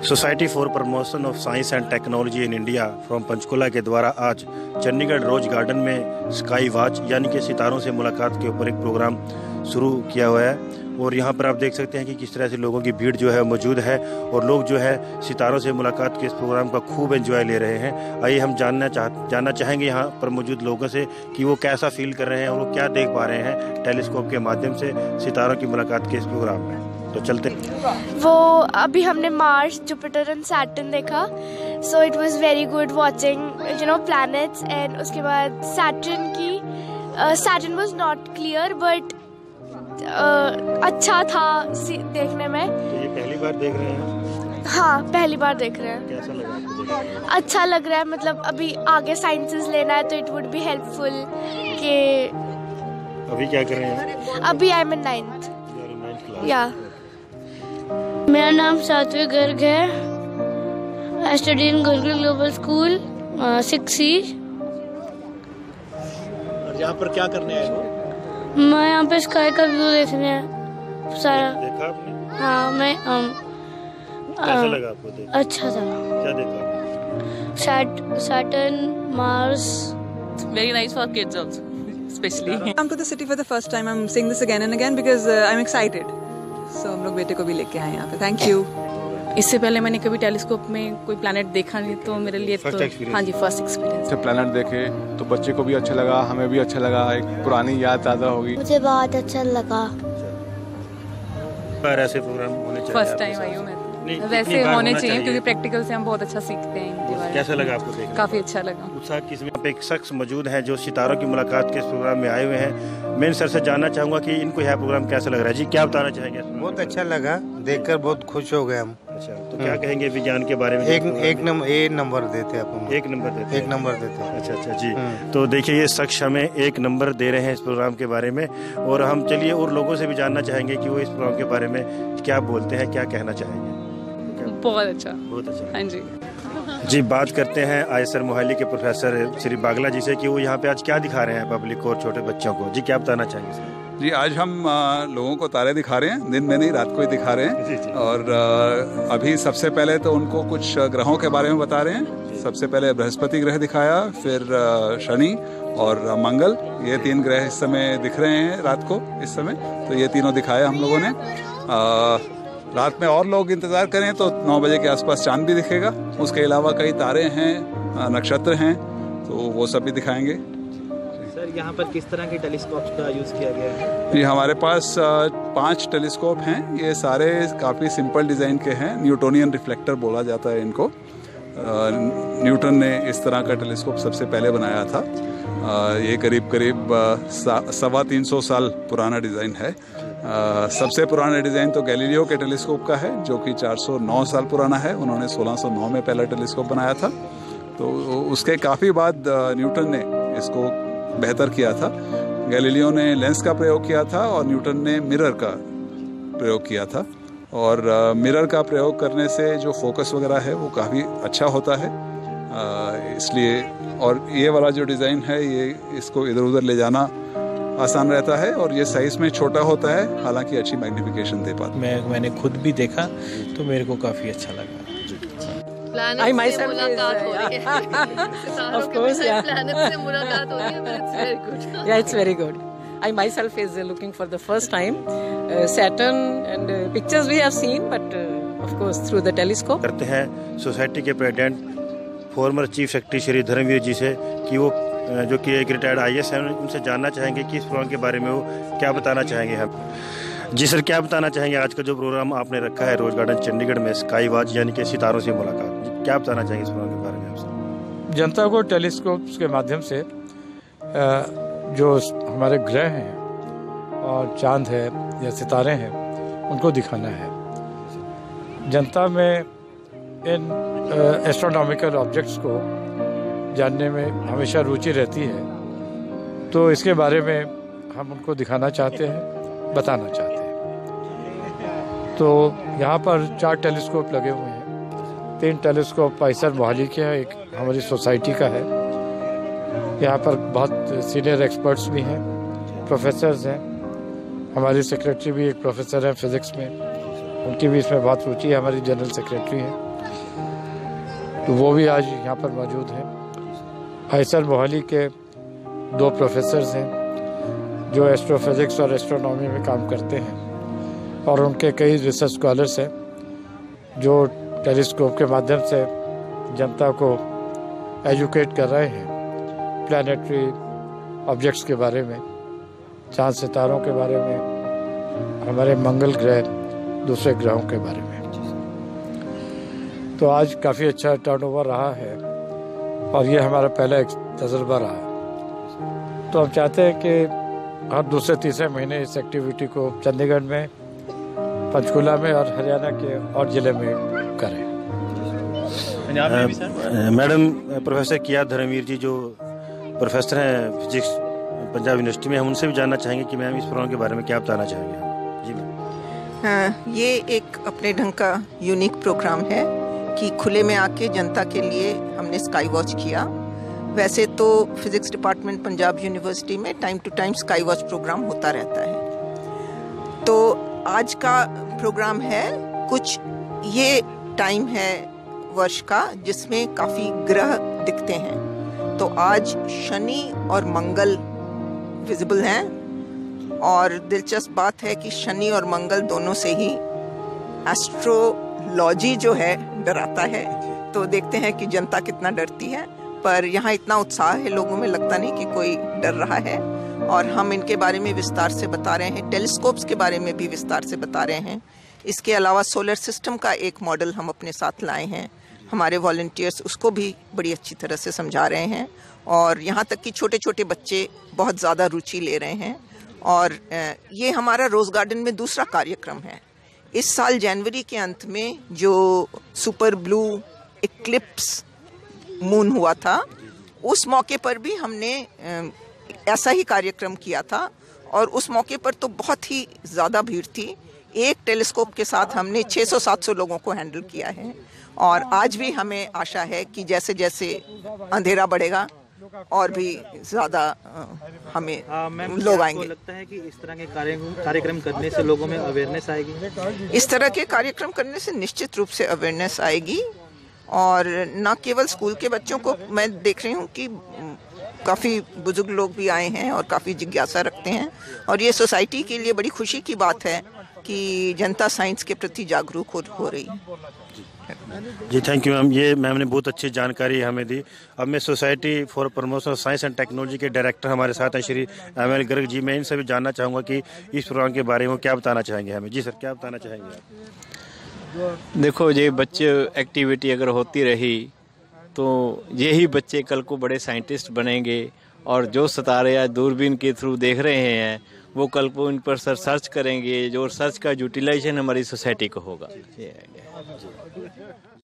Society for promotion of science and technology in India from Panchkula के द्वारा आज Chandigarh rose garden में स्काई वॉच यानी कि सितारों से मुलाकात के ऊपर एक प्रोग्राम शुरू किया हुआ है। और यहाँ पर आप देख सकते हैं कि किस तरह से लोगों की भीड़ जो है मौजूद है और लोग जो है सितारों से मुलाकात के इस प्रोग्राम का खूब एंजॉय ले रहे हैं। आइए हम जानना चाहेंगे यहाँ पर मौजूद लोगों से कि वो कैसा फील कर रहे हैं और वो क्या देख पा रहे हैं टेलीस्कोप के माध्यम से सितारों की मुलाकात के इस प्रोग्राम में। तो चलते वो अभी हमने मार्स, जुपिटर एंड सैटर्न देखा, so it was very good watching planets. And उसके बाद Saturn was not clear but अच्छा था देखने में। तो ये पहली बार देख रहे हैं? हाँ, पहली बार देख रहे हैं। कैसा लगा आपको? अच्छा लग रहा है, मतलब अभी आगे साइंसेस लेना है तो इट वुड बी हेल्पफुल कि। अभी क्या कर रहे हैं? अभी आई एम इन 9th या। मेरा नाम सात्विक गर्ग है। I study in Gurukul global school 6C। और यहाँ पर क्या करने आए हो? मैं यहाँ पे स्काई का व्यू देखने सारा देखा आपने? हाँ, मैं कैसा लगा आपको देख? अच्छा था। क्या देखा? Saturn, Mars. Very nice for kids also, especially. Come to the city for the first time. I'm seeing this again and again because I'm excited. So हम लोग बेटे को भी लेके आए यहाँ पे। Thank you. इससे पहले मैंने कभी टेलीस्कोप में कोई प्लैनेट देखा नहीं, तो मेरे लिए तो हाँ जी फर्स्ट एक्सपीरियंस। प्लैनेट देखे तो बच्चे को भी अच्छा लगा, हमें भी अच्छा लगा, एक पुरानी याद ताज़ा होगी। मुझे बहुत अच्छा लगा। पर ऐसे प्रोग्राम होने चाहिए। फर्स्ट टाइम आई हूँ मैं। वैसे होने चाहिए क्योंकि प्रैक्टिकल से हम बहुत अच्छा सीखते हैं इनके बारे में। कैसा लगा आपको देखने? काफी अच्छा लगा। उत्साह किस्म पे एक शख्स मौजूद है जो सितारों की मुलाकात के इस प्रोग्राम में आए हुए हैं। मैं सर से जानना चाहूंगा कि इनको यह प्रोग्राम कैसा लग रहा है। जी, क्या बताना चाहेंगे? बहुत अच्छा लगा, देखकर बहुत खुश हो गए हम। अच्छा, तो क्या कहेंगे विज्ञान के बारे में? एक नंबर देते आप? एक नंबर देते। अच्छा जी। तो देखिए ये शख्स हमें 1 नंबर दे रहे हैं इस प्रोग्राम के बारे में। और हम चलिए और लोगों से भी जानना चाहेंगे कि वो इस प्रोग्राम के बारे में क्या बोलते हैं, क्या कहना चाहेंगे। बहुत अच्छा। हाँ जी। जी, बात करते हैं आयसर मोहाली के प्रोफेसर श्री बागला जी से कि वो यहाँ पे आज क्या दिखा रहे हैं पब्लिक और छोटे बच्चों को। जी, क्या बताना चाहेंगे सर? जी, आज हम लोगों को तारे दिखा रहे हैं, दिन में नहीं रात को ही दिखा रहे हैं। जी। और अभी सबसे पहले तो उनको कुछ ग्रहों के बारे में बता रहे हैं। सबसे पहले बृहस्पति ग्रह दिखाया, फिर शनि और मंगल, ये 3 ग्रह इस समय दिख रहे हैं रात को इस समय। तो ये तीनों दिखाया हम लोगों ने। रात में और लोग इंतज़ार करें तो 9 बजे के आसपास चांद भी दिखेगा। उसके अलावा कई तारे हैं, नक्षत्र हैं, तो वो सब भी दिखाएंगे। सर, यहाँ पर किस तरह के टेलीस्कोप का यूज़ किया गया है? जी, हमारे पास 5 टेलीस्कोप हैं। ये सारे काफ़ी सिंपल डिज़ाइन के हैं। न्यूटोनियन रिफ्लेक्टर बोला जाता है इनको। न्यूटन ने इस तरह का टेलीस्कोप सबसे पहले बनाया था। ये करीब 325 साल पुराना डिज़ाइन है। सबसे पुराना डिज़ाइन तो गैलीलियो के टेलीस्कोप का है जो कि 409 साल पुराना है। उन्होंने 1609 में पहला टेलीस्कोप बनाया था। तो उसके काफ़ी बाद न्यूटन ने इसको बेहतर किया था। गैलीलियो ने लेंस का प्रयोग किया था और न्यूटन ने मिरर का प्रयोग किया था। और मिरर का प्रयोग करने से जो फोकस वगैरह है वो काफ़ी अच्छा होता है, इसलिए। और ये वाला जो डिज़ाइन है ये इसको इधर उधर ले जाना आसान रहता है और ये साइज में छोटा होता है, हालांकि अच्छी मैग्निफिकेशन दे पाता है। मैंने खुद भी देखा तो मेरे को काफ़ी अच्छा लगा। I myself मुलाकात हो रही है। Of course, yeah. प्लैनेट से मुलाकात हो रही है, but it's very good. Yeah, it's very good. I myself is looking for the first time Saturn and pictures we have seen, but of course through the telescope. करते हैं society के president former chief secretary Shri Dharamvir ji से कि वो जो कि एक retired IAS हैं, उनसे जानना चाहेंगे कि इस प्रोग्राम के बारे में वो क्या बताना चाहेंगे हम। जी सर, क्या बताना चाहेंगे आज का जो प्रोग्राम आपने रखा है रोज गार्डन चंडीगढ़ में स्काई वॉच यानी कि सितारों से मुलाकात, जी क्या बताना चाहेंगे इस प्रोग्राम के बारे में आपसे? जनता को टेलीस्कोप के माध्यम से जो हमारे ग्रह हैं और चांद है या सितारे हैं उनको दिखाना है। जनता में इन एस्ट्रोनॉमिकल ऑब्जेक्ट्स को जानने में हमेशा रुचि रहती है, तो इसके बारे में हम उनको दिखाना चाहते हैं, बताना चाहते हैं। तो यहाँ पर 4 टेलीस्कोप लगे हुए हैं। 3 टेलीस्कोप आयसर मोहाली के हैं, एक हमारी सोसाइटी का है। यहाँ पर बहुत सीनियर एक्सपर्ट्स भी हैं, प्रोफेसर्स हैं। हमारी सेक्रेटरी भी एक प्रोफेसर हैं फिज़िक्स में, उनकी भी इसमें बहुत रुचि है। हमारी जनरल सेक्रेटरी है। तो वो भी आज यहाँ पर मौजूद हैं। ऐसर मोहाली के 2 प्रोफेसर्स हैं जो एस्ट्रोफिज़िक्स और एस्ट्रोनॉमी में काम करते हैं, और उनके कई रिसर्च स्कॉलर्स हैं जो टेलीस्कोप के माध्यम से जनता को एजुकेट कर रहे हैं प्लैनेटरी ऑब्जेक्ट्स के बारे में, चांद सितारों के बारे में, हमारे मंगल ग्रह, दूसरे ग्रहों के बारे में। तो आज काफ़ी अच्छा टर्नओवर रहा है और ये हमारा पहला एक तजुर्बा रहा है। तो हम चाहते हैं कि हर दूसरे तीसरे महीने इस एक्टिविटी को चंडीगढ़ में, पंचकुला में और हरियाणा के और ज़िले में करें। मैडम प्रोफेसर किया धर्मवीर जी जो प्रोफेसर हैं फिजिक्स पंजाब यूनिवर्सिटी में, हम उनसे भी जानना चाहेंगे कि मैम इस प्रोग्राम के बारे में क्या बताना चाहेंगे। जी मैम। ये एक अपने ढंग का यूनिक प्रोग्राम है कि खुले में आके जनता के लिए हमने स्काई वॉच किया। वैसे तो फिजिक्स डिपार्टमेंट पंजाब यूनिवर्सिटी में time to time sky watch programme होता रहता है। तो आज का प्रोग्राम है, कुछ ये टाइम है वर्ष का जिसमें काफ़ी ग्रह दिखते हैं। तो आज शनि और मंगल विजिबल हैं, और दिलचस्प बात है कि शनि और मंगल दोनों से ही एस्ट्रोलॉजी जो है डराता है। तो देखते हैं कि जनता कितना डरती है, पर यहाँ इतना उत्साह है लोगों में, लगता नहीं कि कोई डर रहा है। और हम इनके बारे में विस्तार से बता रहे हैं, टेलीस्कोप्स के बारे में भी विस्तार से बता रहे हैं। इसके अलावा सोलर सिस्टम का एक मॉडल हम अपने साथ लाए हैं, हमारे वॉलंटियर्स उसको भी बड़ी अच्छी तरह से समझा रहे हैं, और यहाँ तक कि छोटे छोटे बच्चे बहुत ज़्यादा रुचि ले रहे हैं। और ये हमारा रोज़ गार्डन में दूसरा कार्यक्रम है। इस साल जनवरी के अंत में जो सुपर ब्लू इक्लिप्स मून हुआ था, उस मौके पर भी हमने ऐसा ही कार्यक्रम किया था, और उस मौके पर तो बहुत ही ज़्यादा भीड़ थी। एक टेलीस्कोप के साथ हमने 600-700 लोगों को हैंडल किया है, और आज भी हमें आशा है कि जैसे जैसे अंधेरा बढ़ेगा और भी ज़्यादा हमें लोग आएंगे। लगता है कि इस तरह के कार्यक्रम करने से लोगों में अवेयरनेस आएगी? इस तरह के कार्यक्रम करने से निश्चित रूप से अवेयरनेस आएगी, और न केवल स्कूल के बच्चों को, मैं देख रही हूँ कि काफ़ी बुजुर्ग लोग भी आए हैं और काफ़ी जिज्ञासा रखते हैं, और ये सोसाइटी के लिए बड़ी खुशी की बात है कि जनता साइंस के प्रति जागरूक हो रही है। जी थैंक यू मैम, ये मैम ने बहुत अच्छी जानकारी हमें दी। अब मैं society for promotion of science and technology के डायरेक्टर हमारे साथ हैं श्री ML गर्ग जी। मैं इनसे भी जानना चाहूँगा कि इस प्रोग्राम के बारे में क्या बताना चाहेंगे हमें। जी सर, क्या बताना चाहेंगे आप? देखो, ये बच्चे एक्टिविटी अगर होती रही तो यही बच्चे कल को बड़े साइंटिस्ट बनेंगे, और जो सितारे आज दूरबीन के थ्रू देख रहे हैं वो कल को इन पर सर्च करेंगे, जो सर्च का यूटिलाइजेशन हमारी सोसाइटी को होगा।